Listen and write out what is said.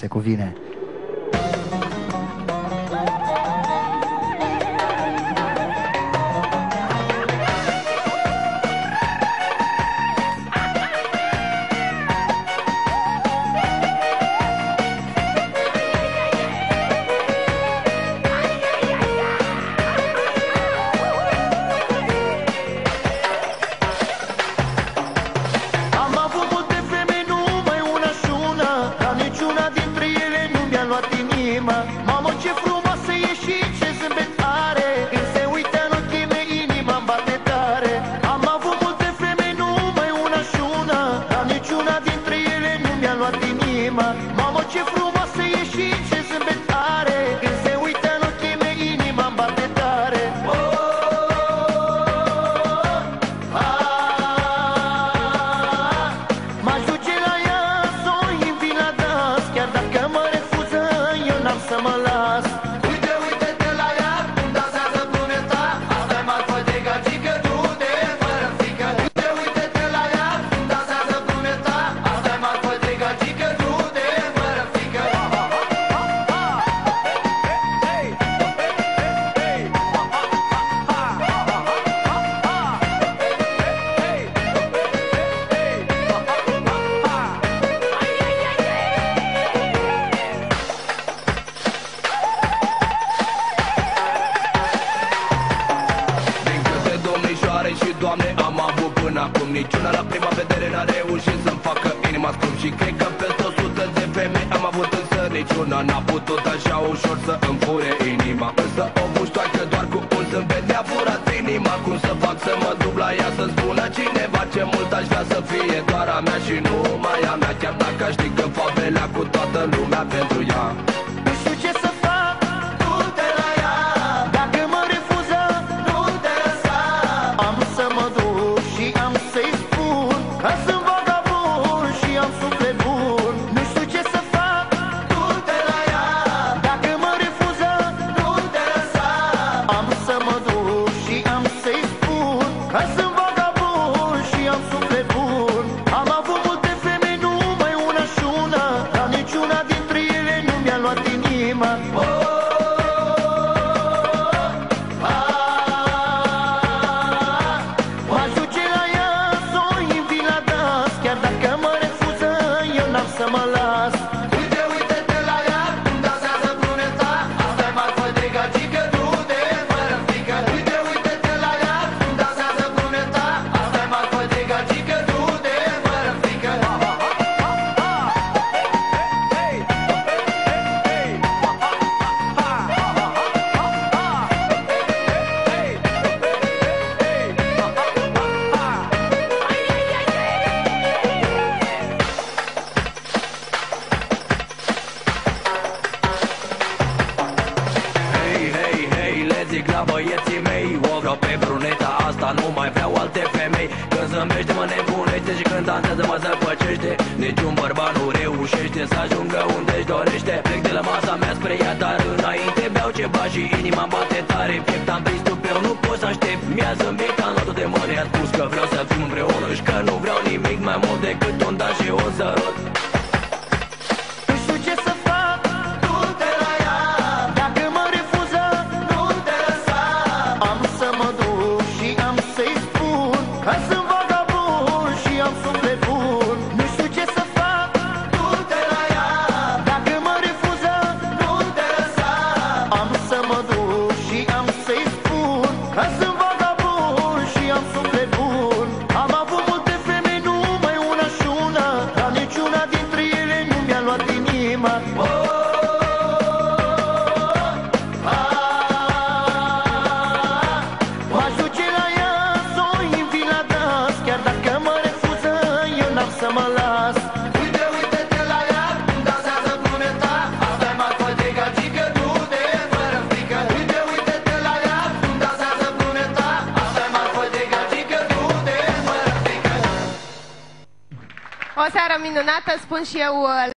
se cuvine. Mamă, ce frumoasă e și ce zâmbet are. Când se uită în ochii mei, inima-mi bate tare. Am avut multe femei, numai una și una, dar niciuna dintre ele nu mi-a luat inima. Mamă, ce frumoasă e și ce zâmbet are. Când se uită în ochii mei, inima-mi bate tare. M-aș duce la ea, să o invit la dans, chiar dacă mă refuză, eu n-am să mă las. Uite, uite-te la ea, cum dansează bruneta. Asta-i marfă de gagică, du-te fără frică. Uite, uite-te la ea, cum dansează bruneta. Asta-i marfă de gagică, du-te fără frică. Și Doamne, am avut până acum niciuna la prima vedere n-a reușit să-mi facă inima scrum. Și cred că peste 100 de femei am avut, însă niciuna n-a putut așa ușor să îmi fure inima. Însă o muștoacă doar cu un zâmbet mi-a furat inima. Cum să fac să mă duc la ea, să spună cineva ce mult aș vrea să fie doar a mea și numai a mea. Chiar dacă știi că favelea cu toată lumea pentru ea. Nu știu ce să fac, Du-te la ea, dacă mă refuză, nu te lăsa. am să mă duc și am să-i spun că sunt vagabund și am suflet bun. Nu știu ce să fac, Du-te la ea, dacă mă refuză, nu te lăsa. am să mă duc și am să-i spun că sunt vagabund și am suflet bun. Am avut multe femei, numai una și una, dar niciuna dintre ele nu mi-a luat inima. M-aș duce la ea, să o invit la dans, chiar dacă mă refuză, eu n-am să mă las. Uite, uite-te la ea, cum dansează bruneta. Asta-i marfă de gagică, du-te fără frică. Uite, uite-te la ea, cum dansează bruneta. Asta-i marfă de gagică, du-te fără frică. Hei, hei, hei, le zic la băieții mei, o vreau pe bruneta asta, nu mai vreau alte femei. Când zâmbește mă nebunește și când dansează mă zăpăcește. Niciun bărbat nu reușește să ajungă unde-și dorește. Plec de la masa mea spre ea, dar înainte beau ceva și inima-mi bate tare. Piept am prins tupeu, nu pot să aștept. Mi-a zâmbit, am luat-o de mână, i-a spus că vreau să fim împreună și că nu vreau nimic mai mult decât un da și un sărut. Nu știu ce să fac, Du-te la ea, dacă mă refuză, nu te lăsa. am să mă duc și am să-i spun că sunt vagabund și am suflet bun. Nu știu ce să fac, Du-te la ea, dacă mă refuză, nu te lăsa. am să mă duc și am să-i spun că sunt vagabund și am suflet bun. Am avut multe femei, numai una și una, dar niciuna dintre ele nu mi-a luat inima. M-aș duce la ea, să o invit la dans, chiar dacă mă refuză, eu n-am să mă las. Uite, uite-te la ea, cum dansează bruneta. Asta-i marfă de gagică, du-te fără frică. Uite, uite-te la ea, cum dansează bruneta. Asta-i marfă de gagică, du-te fără frică. O seară minunată, spun și eu